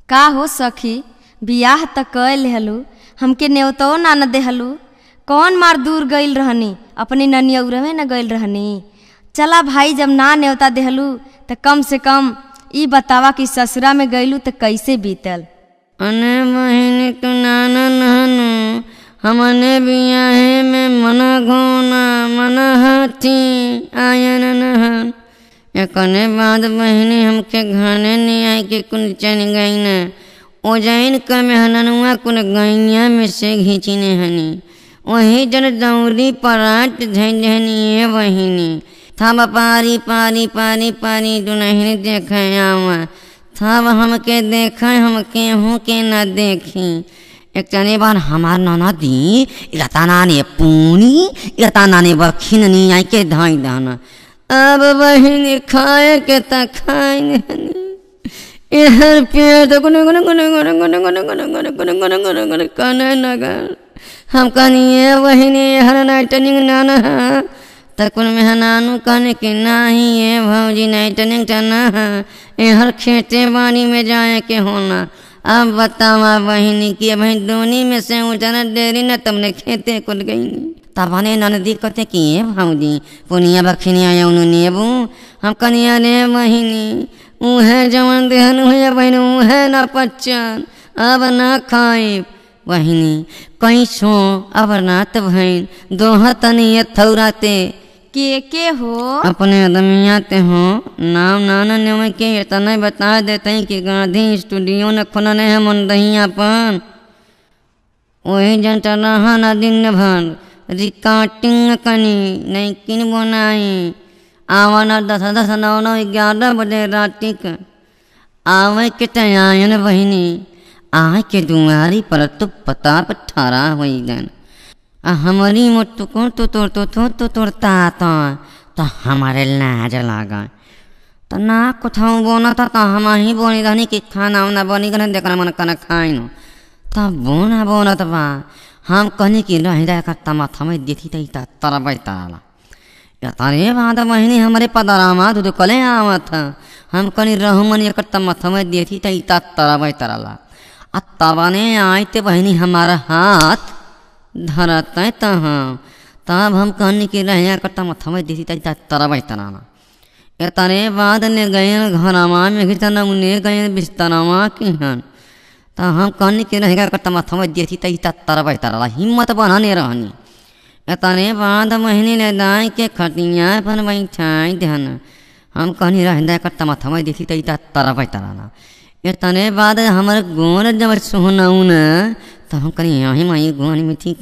का हो सखी, बियाह त कैल हलू, हमके न्योतो ना न देहलू। कौन मार दूर गईल रहनी, अपनी ननियौरे में न गईल रहनी। चला भाई, जब ना न्योता देहलू त कम से कम ई बतावा कि ससुरा में गईलू त कैसे बीतल। अने बहिनी तू नाना नहनु, हमने बियाहे में मना घोना मना हाथी आयन नहन। एकने बाद बहिनी हमके घाने नहीं आई कि कुन चन गई न ओ जैन का में हननुआ कुन गैया में से घींचने हनी। वही जन दौरी पराट झंझनी ये बहिनी था पारी पारी पारी पारी दुनहिनी देखे आवा था हमके देखे हम केहू के न देखी। एक चने बार हमार नाना दी इलताना ने पूनी इलताना ने बखिननी आई के धाई दाना। अब बहिनी खाए के त खाए नहीं इहर पेट गुने गुने गुने गुने गुने गुने गुने गुने गुने गुने गुने गुने कने नगर। हम कनिए बहिनी हर नाइटनिंग नाना तकुन में नानू कहने के नहीं है भौजी नाइटनिंग टना हर खेते बानी में जाए के होना। अब बतावा बहिनी की बहन दोनी में से उठना डेरी न तुमने खेते कुल गई। तबाने ननदी कहते कि भौजी पुनिया बखिनिया यौनु नेबू। हम कनिया रे बहिनी उहे जवन देहन हुए बहन उहे न पचन अब ना खाए बहिनी कैसो अब नात बहन दोहा तनी थौराते के हो अपने आदमियाते हो नाम नाना ने के इतना बता देते हैं कि गांधी स्टूडियो न खुलने है मंदहिया पर वही जनता रहा न दिन भर रिकॉर्डिंग कनी नहीं किन बनाई आवाना 10 9 9 11 बजे राति का आवे के तयान बहिनी आए के दुआरी पर तो पता पर ठहरा हुई गन हमारी मोटू को तो तोड़ता तो हमारे लाज लगा तो ना कुछ बोना था तो हम ही बोनी रहनी कि खाना उना बनी कर देखना मन खाना खाई नो तब बोना तो बा हम कहनी कि रह जाए करता माथा में देखी तई तरह ताला तारे बात बहनी हमारे पदरामा तो कले आवा था हम कहीं रहू मन करता माथा में देखी तई तरह ताला तबाने आए ते बहनी हमारा हाथ धरते तब हम कहनी कि रह करता माथा में देखी तई तरह तराना। तारे बाद ने गए घरमा में घिरना उन्हें गए बिस्तरवा की हन तो हम कहनी कि रह करता माथा में देखी तई तरह ताला हिम्मत बनाने रहनी। तारे बाद महीने ने दाई के खटिया पर बैठाई ध्यान हम कहनी रह करता माथा में देखी तई तरह तराना। तने बाद हमारे गोन जब सोहनाऊ न तो हम कहीं यहीं माई गोन में ठीक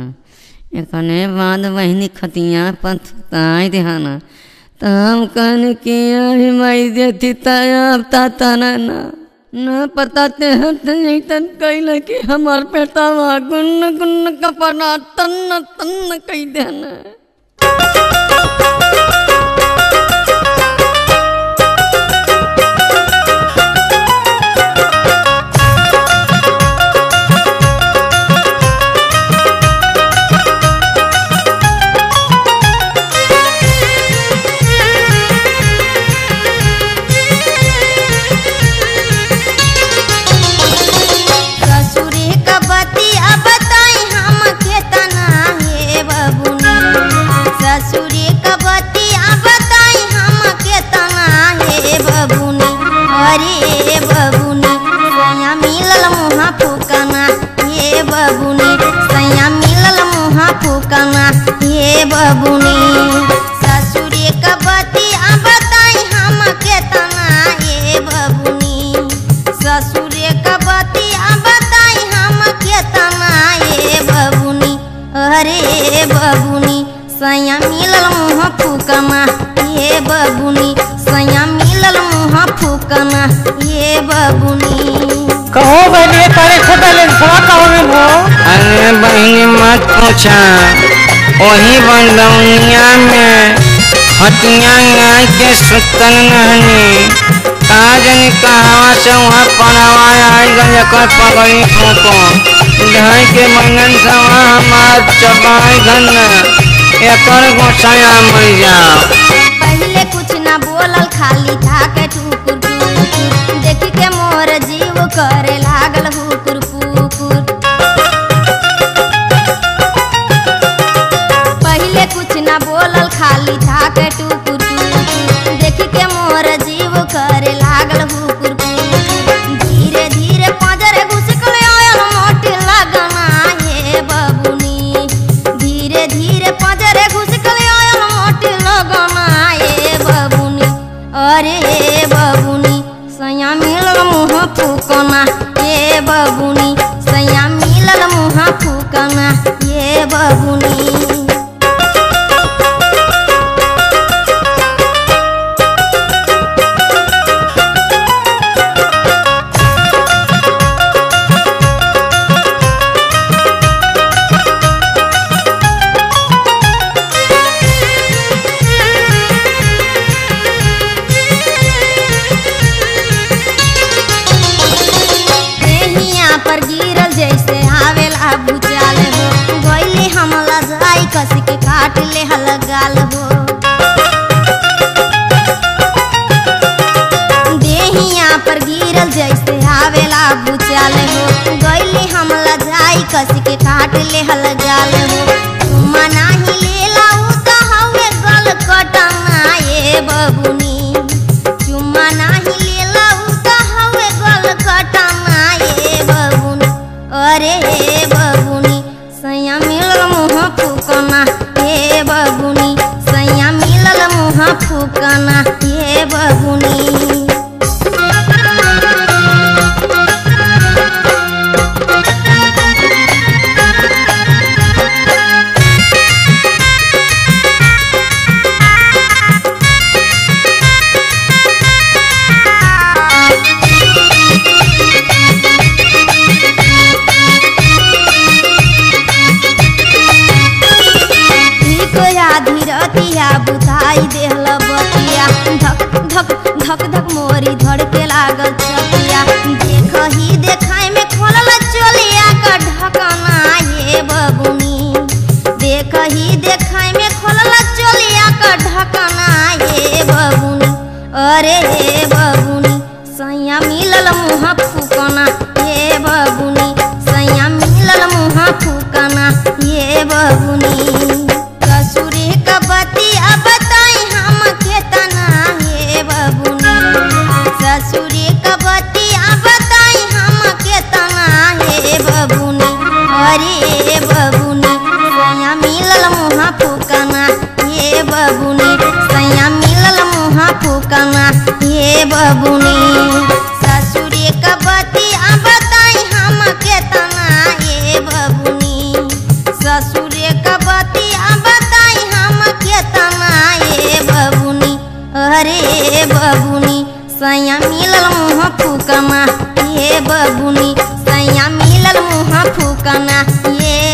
कने बाद बहनी खतिया पथताई ध्यान तो हम कहने कि यहीं माई देती तब ताता न पताते हते तन कैल कि हमार पेटावा गुन गुन कपड़ा तन तन कई देना। बहनी मत पूछा वही बंदौनिया में हटिया के सुतल नहनी काजन कहावा से वहाँ पढ़ावा आई गल पगड़ी फोको ढाई के मंगन सवा हमार चबाई घन एकर गोसाया मर जाओ। पहले कुछ ना बोलल खाली था के ठुकुर देख के मोर जीव करे लागल हुकुर पुकुर। पहिले कुछ ना बोलल खाली झाके टुकुर टुकुर। देखी के मोर जीव करे लागल हुकुर पुकुर। धीरे धीरे पंजरे घुसकल आयल मोटी लगना हे बबुनी। धीरे धीरे पंजरे घुसकल आयल मोटी लगना हे बबुनी। अरे हे बबुनी सैया मिलल मुँह फूकना ये बबुनी। सैया मिलल मुँह फूकना ये बबुनी। पर गिरल जैसे आवेला भूचाल हो। गईले हमला जाई कस के काट ले हलगाल हो। देहिया पर गिरल जैसे आवेला भूचाल हो। गईले हमला जाई कस के काट ले हलगाल हो। चुम्मा नाही लेला उ त हवे गल कटना ये बबुनी। चुम्मा नाही लेला उ त हवे गल कटना ये बबुनी। अरे हे बबुनी सैया मिलल मुँह फूकना हे बबुनी। सैया मिलल मुँह फूकना हे बबुनी। धीरतिया बुझाई देहल बतिया। धक धक धक धक मोरी धड़के लागल छतिया। देखही देखाई में खोलल चोलिया का ढकना ये बबुनी। देखही देखाई में खोलल चोलिया का ढकना ये बबुनी। अरे हे बबुनी सैया मिलल मुँह फूकना ये बबुनी। सैया मिलल मुँह फूकना ये बबुनी। ससुरे का बतिया बताई हम केतना हे बबुनी। ससुरे का बतिया बताई हम केतना हे बबुनी। अरे बबुनी सैया मिलल मुँह फूकना हे बबुनी। सैया मिलल मुँह फूकना हे बबुनी। ससुरे का बतिया बताई हम केतना हे बबुनी। ससुरे का बतिया बताई हम केतना ये बबुनी। अरे बबुनी सैया मिलल मुँह फूकना ये बबुनी। सैया मिलल मुँह फूकना ये